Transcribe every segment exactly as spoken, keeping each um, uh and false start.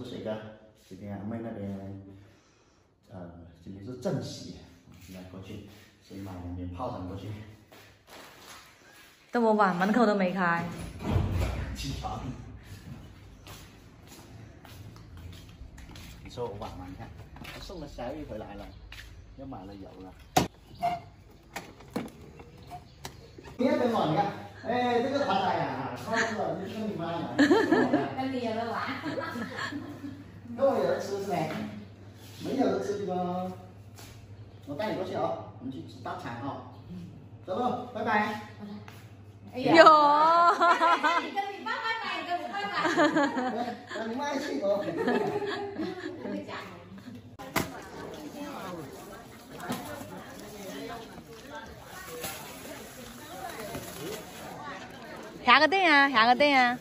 水哥，今天阿妹那边，呃，今天是正洗，来过去先把两边泡上过去。 这么晚，门口都没开。 起床。你说我晚吗？你看，我送了小玉回来了，又买了油了。你看等我，你看，哎，这个团仔呀，超市啊，就跟你妈一样。 跟你有的玩。 跟我有的吃是没？没有的吃吗？我带你过去哦，我们去吃大餐哦。走路，拜拜。 哎呦！ 你跟你爸拜拜，你跟我拜拜。 那你妈去哦。 会讲。 下个店啊，下个店啊。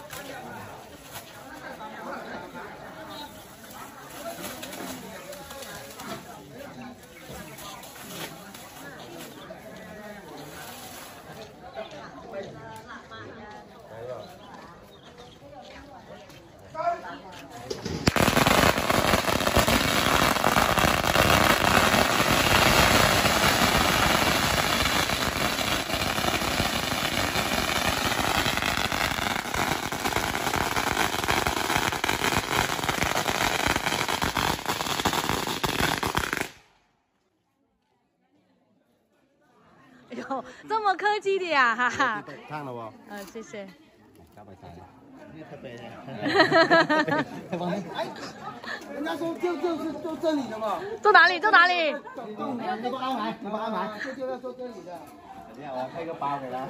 哟，这么客气的呀，哈哈。 烫了不？ 嗯，谢谢。 加白菜。你特别的。哎，人家说就就是坐这里的嘛。 坐哪里？坐哪里？ 你不安排，你不安排，就就要坐这里的。等下我要配个包给他。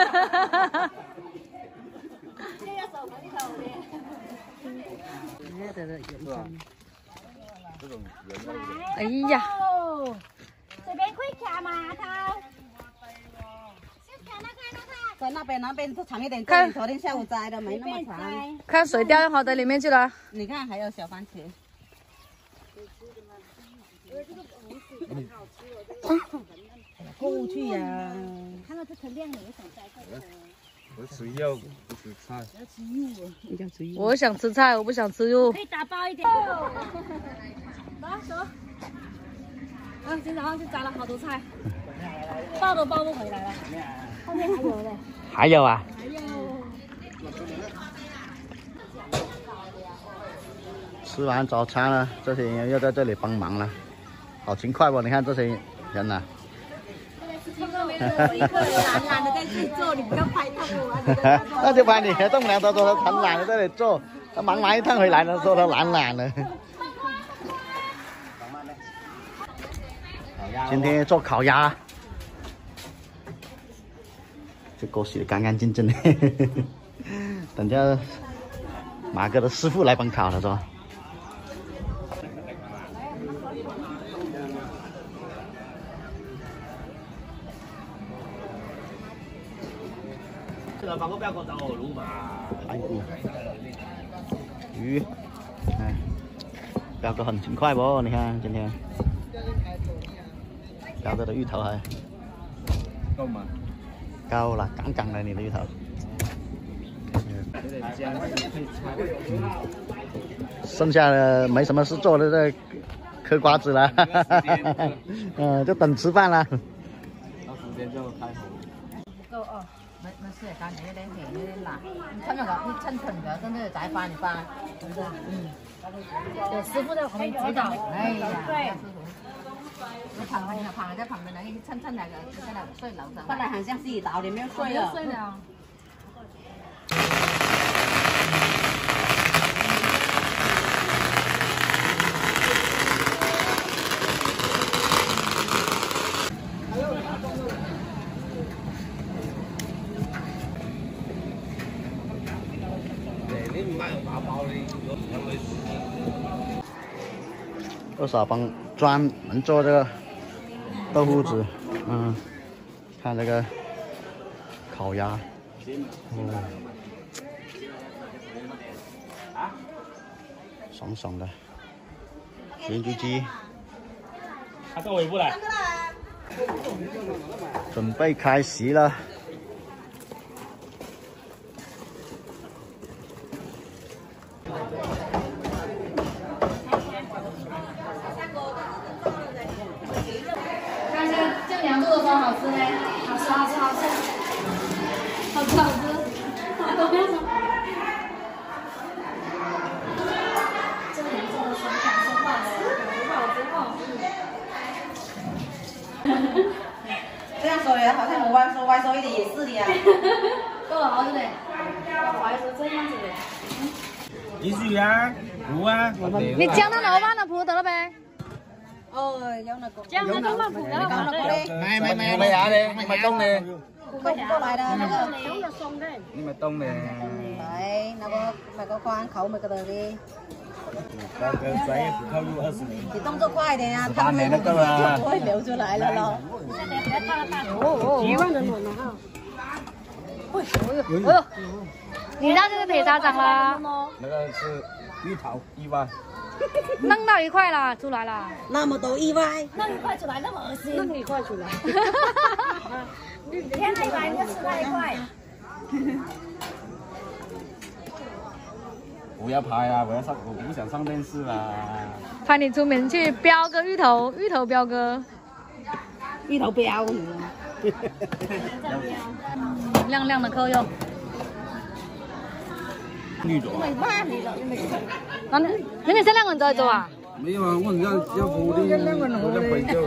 这要手门口的。 这种人类的。 哎呀。 这边可以卡码头。 在那边，那边长一点，这里昨天下午摘的，没那么长。 看水掉好的里面去了。 你看，还有小番茄。过去呀。 看到这层亮，我想摘这个。 我吃肉，不吃菜。 要吃肉，你想吃肉？ 我想吃菜，我不想吃肉。 可以打包一点。走走。啊，今早上去摘了好多菜，抱都抱不回来了。后面还有嘞。 还有啊？ 还有。 吃完早餐了，这些人又在这里帮忙了，好勤快不？你看这些人呐、啊。 听说没有我一个人懒懒的在这里做，你不要拍到我。 那就把你和栋梁都说他很懒的在这里做，他忙完一趟回来了，说他懒懒的。今天做烤鸭，这锅洗得干干净净的，等下马哥的师傅来帮烤了是吧？ 这个饭锅不要给我找我卤嘛。 排骨、鱼，哎，标的很勤快不？你看今天。标的的芋头还够吗？ 高了，杠杠的你的芋头。 有点僵尸配菜。 剩下的没什么事做的，这嗑瓜子了，嗯，就等吃饭了。 到时间就开火。 不够哦，没没事，干有点甜，有点辣。你趁那个，你趁趁个，真的再翻一翻，是不是？嗯。 有师傅在旁边指导。 哎呀， 对。 我旁边旁边在旁边那个蹭蹭那个，在那睡楼上。本来好像自己倒的，没有睡了。 睡了。 你唔买打包你， 二嫂帮专门做这个豆腐子，嗯，看这个烤鸭，哦，爽爽的，咸猪鸡， 他到尾部来， 准备开席了。 子的呀。 够了，好久嘞。 不好意思，这样子的。 一水啊，湖啊， 你讲到老板的铺得了呗？ 哦，有那个。 讲到老板铺的了，好的。 买买买买下的，你买冻的， 过过来的那个。 你买冻的。 对，那个那个关口没个的的。 高跟专业不考入二十年。 你动作快一点呀， 八年的够了。 会流出来了咯。 几万人轮了哈。 哎呦，你那这个腿咋长了？ 那个是芋头一万。 弄到一块了，出来了。 那么多意外。 那你快出来，那么恶心。那你快出来。 天那一块你就吃那一块。 不要拍啊！我要上，我不想上电视啦。 派你出门去标个芋头，芋头标哥。 芋头标。 亮亮的扣肉。 绿种。 那那你这两个人在做啊？ 没有啊，我人家要不的，我在回救。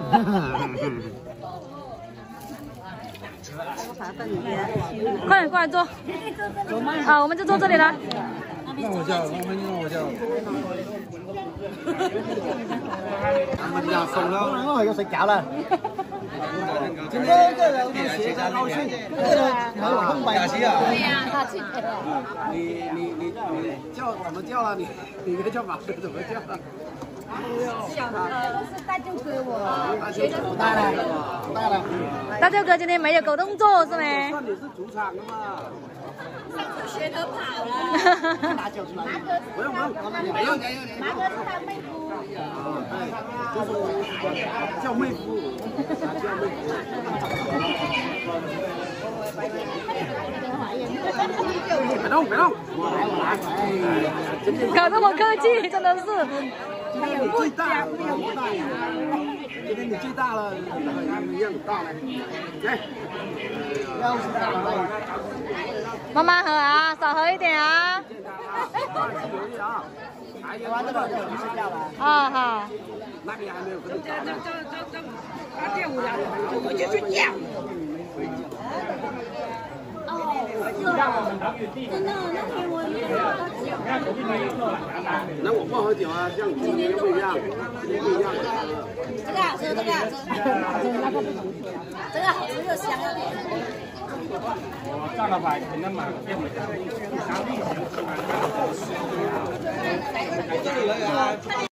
快点过来坐。啊，我们就坐这里了。 让我叫，让我叫。他们家送了，我要睡觉了。今天这个是学家高兴，这个还有空白期啊。 对呀，他去。 你你你你叫怎么叫了？你你别叫马怎么叫了？ 小的是大舅哥我。 大了，大了。 大舅哥今天没有狗动作是没？ 算你是主场的嘛。 学哥跑了。 拿酒出来。不用不用，不用。 马哥是他妹夫。 啊，对，就是叫妹夫，叫妹夫。别动别动，我来我来。哎呀，真的。 搞这么客气，真的是。 今天你最大，不要不大。今天你最大了，你让你大了。来，要是大了。 慢慢喝啊，少喝一点啊。 玩这个就不睡觉了。 啊好。 那边还没有跟你讲呢。 他跳舞的，我就去跳。 那我不喝酒啊，像今天不一样，今天不一样。 这个好吃，这个好吃，这个好吃又香又甜。 我上了牌，可能买个店回家。这里来啊！